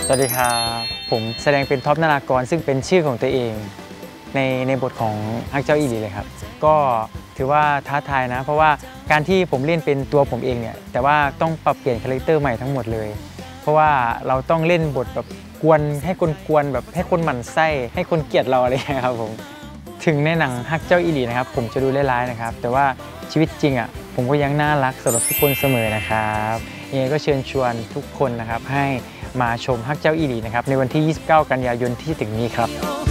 สวัสดีครับผมแสดงเป็นท็อปนารากรซึ่งเป็นชื่อของตัวเองในบทของฮักเจ้าอีหลีเลยครับก็ถือว่าท้าทายนะเพราะว่าการที่ผมเล่นเป็นตัวผมเองเนี่ยแต่ว่าต้องปรับเปลี่ยนคาแรคเตอร์ใหม่ทั้งหมดเลยเพราะว่าเราต้องเล่นบทแบบกวนให้คนกวนแบบให้คนหมั่นไส้ให้คนเกลียดเราอะไรอย่างเงี้ยครับผมถึงในหนังฮักเจ้าอีหลีนะครับผมจะดูร้ายๆนะครับแต่ว่าชีวิตจริงอ่ะผมก็ยังน่ารักสำหรับทุกคนเสมอนะครับยังไงก็เชิญชวนทุกคนนะครับให้มาชมฮักเจ้าอีหลีนะครับในวันที่ 29 กันยายนที่ถึงนี้ครับ